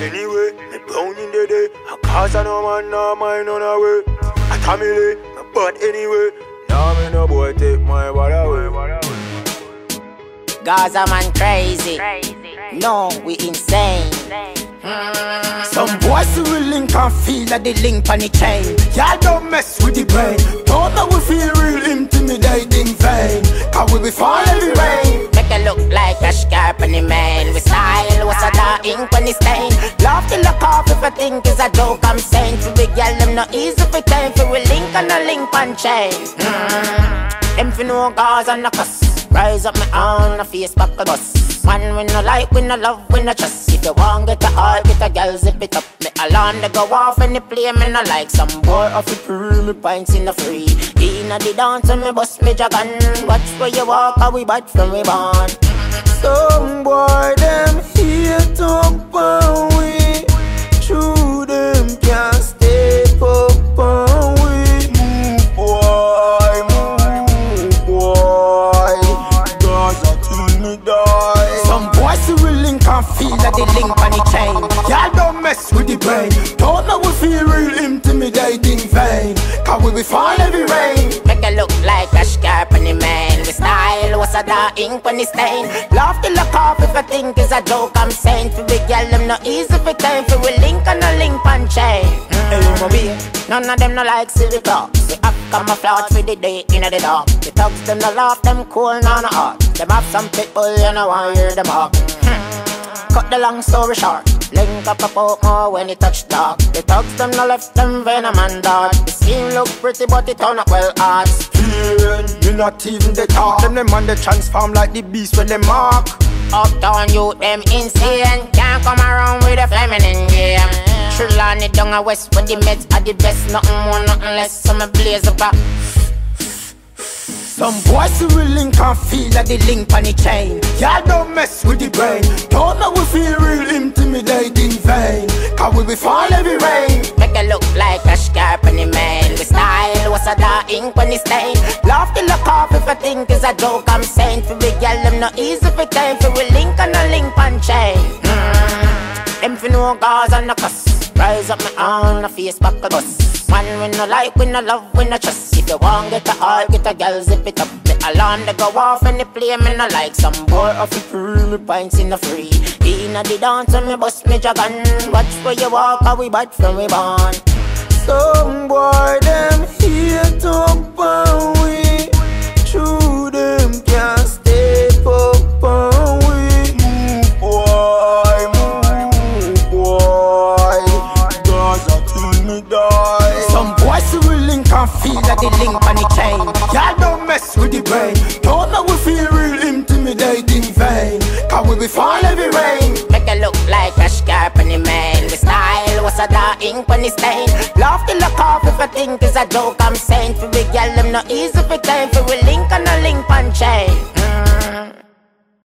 Anyway, me brown in the day. I cause I no man, no mind on the way. I tamile, me butt anyway. Now me no boy take my body away. Gaza man crazy. No, we insane. Some boys who will link and feel like the link on the chain. Y'all don't mess with the brain. Don't know we feel real intimidating vain. Cause we be fall every rain. Make it look like a scarp on the man. We style, what's a da ink when it's stain. Love to look off if I think it's a joke I'm saying. For big girl, them not easy for time. For we link on a link on chain. Them for no cause and no cuss. Rise up my own, a face back a bus. Man, we no like, we no love, we no trust. If you want get a heart, get a girl, zip it up. Me alarm, they go off and they play, me no like. Some boy off the pre, me pints in the free. Inna the dance and me bust me dragon. Watch where you walk, how we bad from we born. Some boy them here talk and we. True them can't step up and we. Move boy, Gaza till me die. Some boys who will link and feel like the link on the chain. Y'all don't mess with the brain. Don't know we feel real intimidating vain. Cause we be fall every rain. Make it look like a scarp on the man. We style, what's a da ink when it's stain. Love to look off if I think it's a joke I'm saying. For big girl, them not easy for time. For we link on a link on chain. None of them no like silly talk. We have camouflage for the day in the dark. The thugs them no laugh, them cool, no hard. Them have some people, you know I hear them talk. Cut the long story short. Link up a poke more when it touch dark. The thugs them no left them venom and dart. The skin look pretty but it turn up well hard. You not even the talk. Them on the transform like the beast when they mark. Uptown youth them insane. Can't come around with a feminine game. Trillon it down a west where the meds are the best. Nothing more, nothing less. So me blaze up a. Some boys who will link and feel like the link on the chain. Y'all don't mess with the brain. Don't know we feel real intimidating vain. Cause we be fall every rain. Make it look like a scarp on the man. We style, what's a da ink when it's stain. Love to look off if I think it's a joke I'm saying. For big girl, them not easy for time. For we link on a link on chain. Them for no cause and no cuss. Rise up my own, a face back a bus. Man, we no like, we no love, we no trust. If you want get a heart, get a girl, zip it up. The alarm, they go off and they play, me no like. Some boy off the pre, me pints in the free. Inna the dance and me bust me dragon. Watch where you walk, how we bad from we born. Some boy them here talk and we. True them can't step up and we. Move boy, Gaza till me die. Some boys who will link and feel like the link on the chain. Y'all don't mess with the brain. Don't know we feel real intimidating vain. Cause we be fall every rain. Make it look like a scarp on the man. We style, what's a da ink when it's stain. Love to look off if I think it's a joke I'm saying. For big girl, them not easy for time. For we link on a link on chain.